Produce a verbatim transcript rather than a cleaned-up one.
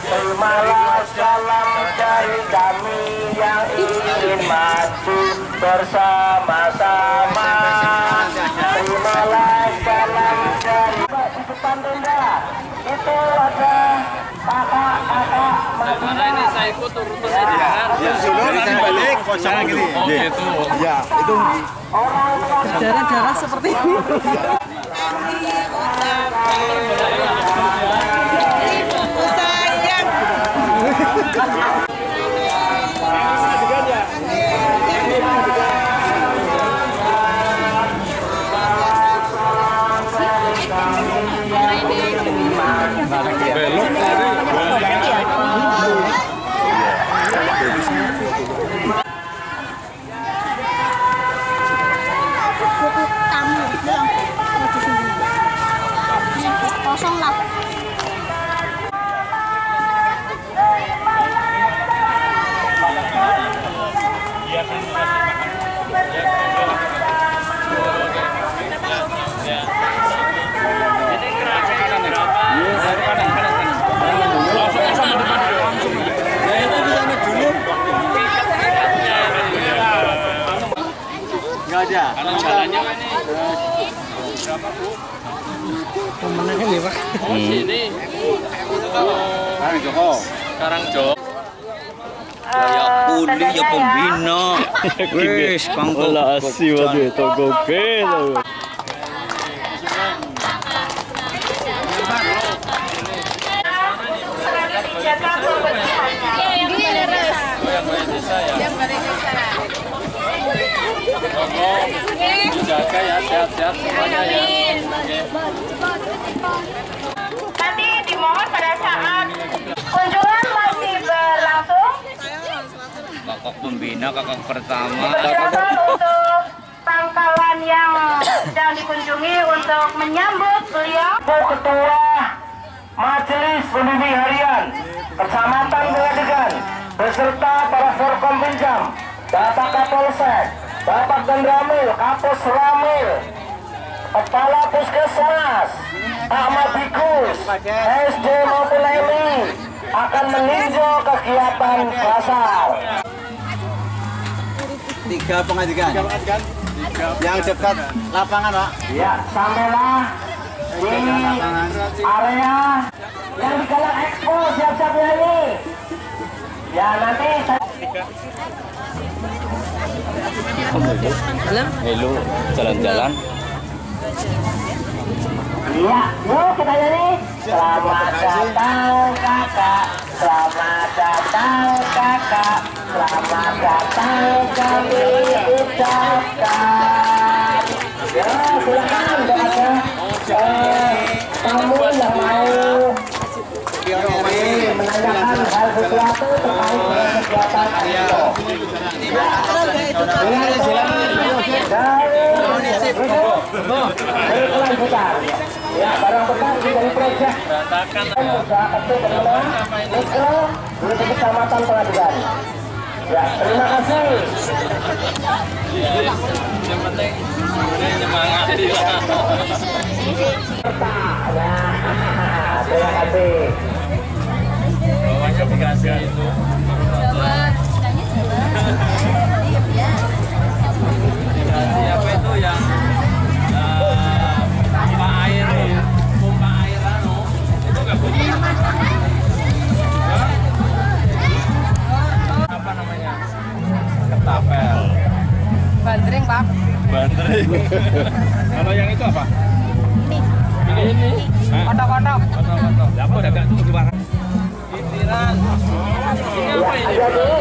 Terimalah salam dari kami yang ingin maju bersama-sama. Terimalah salam dari di depan tenda. Itu ada kakak-kakak Madinah. Ini saya ikut turun aja. Ya, sudah nanti balik kosong gini. Oh gitu. Ya, itu darah-darah seperti ini. Belok kosong lah. nggak ada. kanan jalannya ini. Berapa Bu? Pemenangnya nih Pak. Oh sini. Karang Joko. Karangjowo. Ya puli ya pembina. Wis kanggo Olah asih waduh itu gokil. Jaga ya, sehat-sehat semuanya ya. Nanti dimohon pada saat kunjungan masih berlangsung, kakak pembina, kakak pertama. silakan untuk pangkalan yang sedang dikunjungi untuk menyambut beliau. Ketua Majelis Pembimbing Harian Kecamatan Pengadegan beserta para Forkom Pinjam, Bapak Kapolsek, Bapak Dandramil, Kapos Ramil, Kepala Puskesmas, Ahmad Bikus, S D maupun M I akan meninjau kegiatan pasar. Tiga pengajian. Yang dekat lapangan, Pak. Ya, sampailah di area yang digelar Expo, siap-siap nyanyi. Ya, nanti saya... Halo, jalan-jalan. Iya, yuk kita nyanyi. Selamat datang kakak, selamat datang kakak, selamat datang kami ucapkan. Ya, silakan ada tamu yang mau menanyakan hal sesuatu terkait dengan kegiatan Expo. Dari kelanjutan, ya barang bekas dari proyek usaha kecil menengah mikro di Kecamatan Pengadegan. Ya, terima kasih. Yang penting semangat. Ya, terima kasih. Bawanya aplikasi itu. Aplikasi apa itu yang eh, pompa air, pompa air anu itu nggak bunyi. Apa namanya? Ketapel. Bandring Pak. Bandring. Kalau yang itu apa? Ini ini. Kotok-kotok. Kotok-kotok. Ya, aku udah gak tunggu gimana? Kitiran. Ini apa ini?